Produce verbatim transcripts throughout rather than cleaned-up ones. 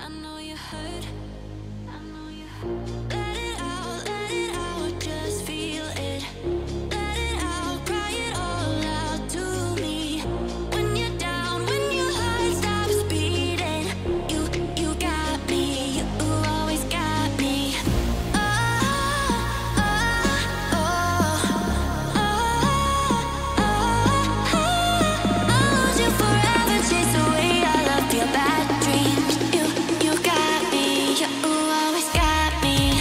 I know you hurt. I know you hurt. Let it out, let it out, just feel it. Let it out, cry it all out to me. When you're down, when your heart stops beating, you, you got me, you always got me. Oh, oh, oh, oh, oh, oh. I'll lose you forever, chase away all of your bad dreams. You, you got me, you always got me.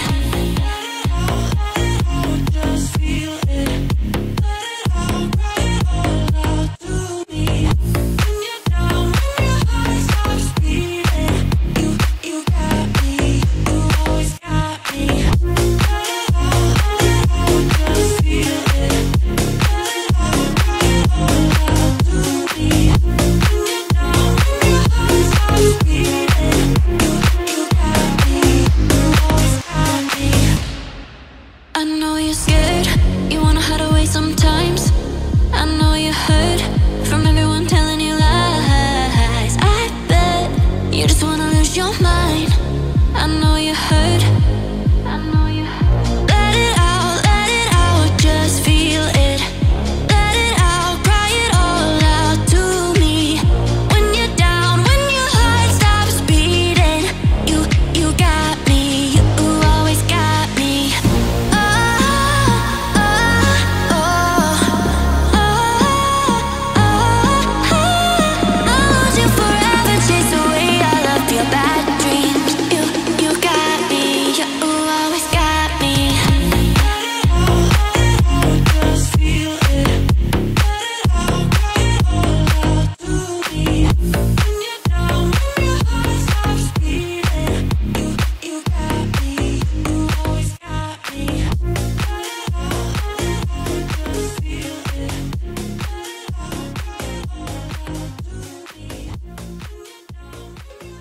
Just feel it. Let it out, cry it all out to me. When you're down, when your heart stops beating, you, you got me, you always got me. Let it out, let it out, just feel it. Let it out, cry it all out to me. When you're down, when your heart stops beating, you, you got me, you always got me. I know you're scared, you wanna hide away sometimes. I know you hurt from everyone telling you lies. I bet you just wanna lose your mind. I know you hurt. I know you hurt. Let it out, let it out, just feel it. Let it out, cry it all out to me. When you're down, when your heart stops beating, you, you got me, you always got me. Oh, oh, oh, oh, oh, oh. I'll lose you forever, chase away all of your bad dreams. You, you got me, you always got me. Let it out, let it out, just feel it. Let it out, cry it all out to me. When you're down, when your heart stops beating, you, you got me, you always got me. Let it out, let it out, just feel it. Let it out, cry it all out to me. When you're down,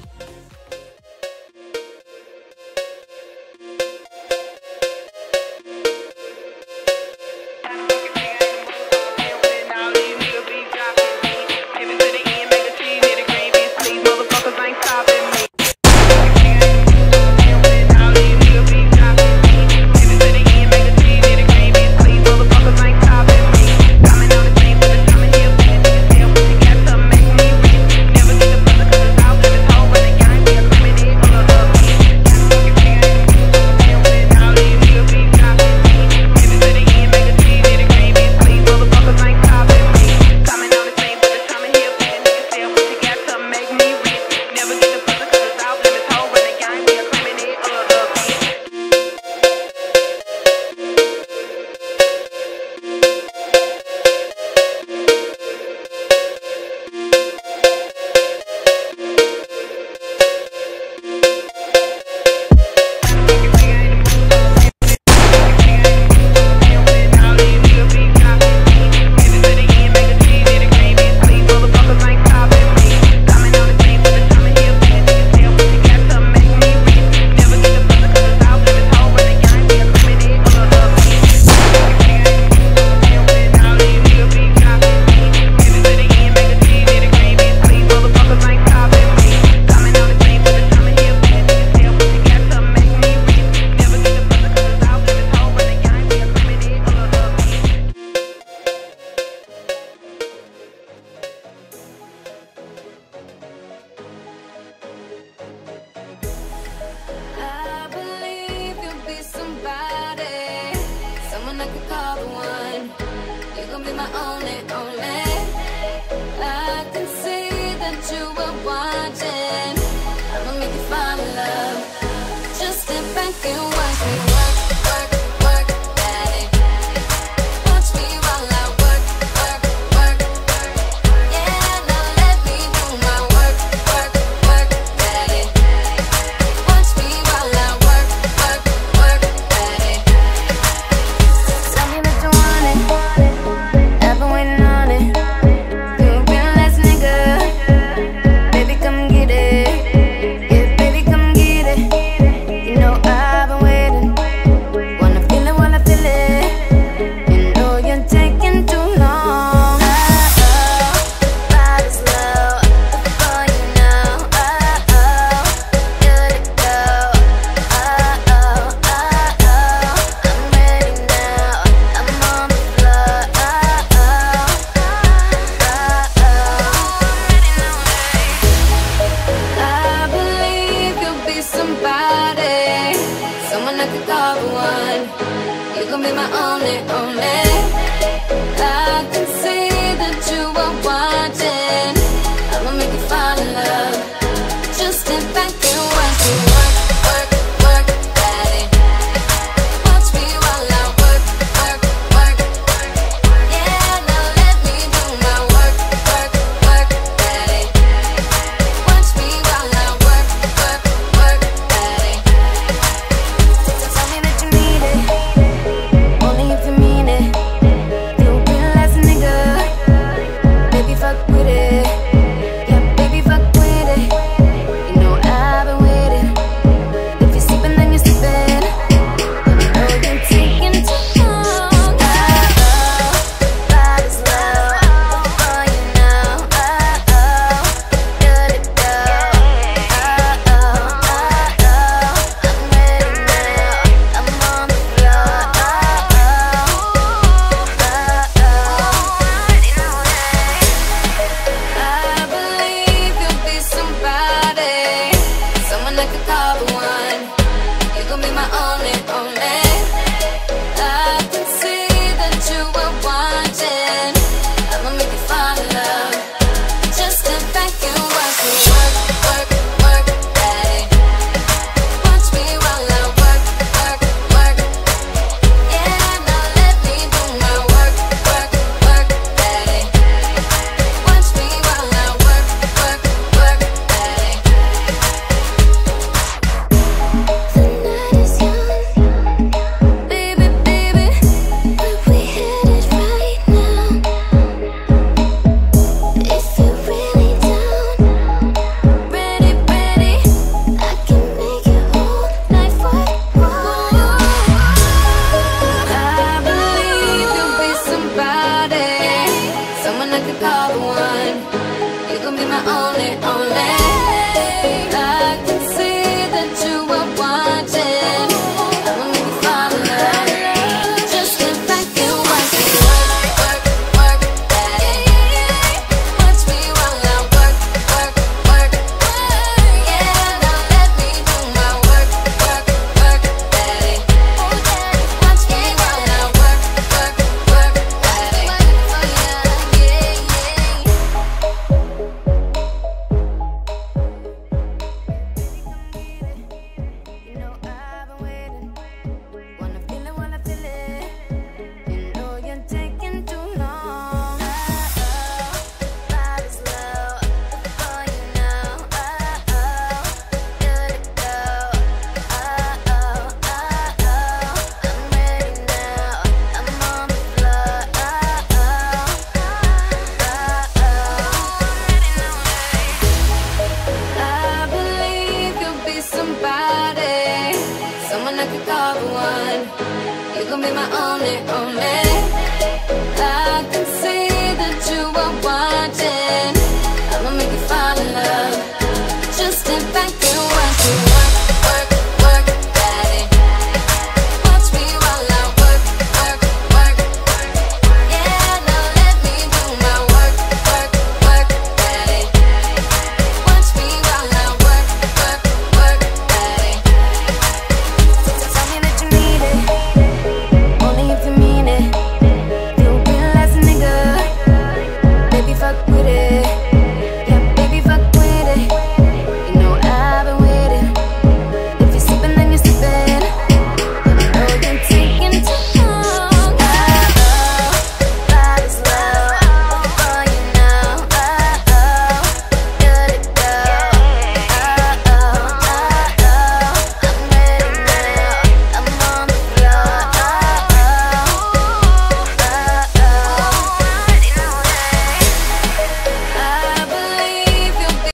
I believe you'll be somebody, someone I could call the one. You're gonna be my only, only. I can see that you were watching. I'ma make you fall in love. Just step back and watch me work, work, work, daddy. Watch me while I work, work, work. Yeah, now let me do my work, work, work, daddy. Watch me while I work, work, work, daddy. Tell me that you want it. I've been waiting on it. You been the last nigga. Baby, come get it. Yeah, baby, come get it. You know I've been waiting. another one.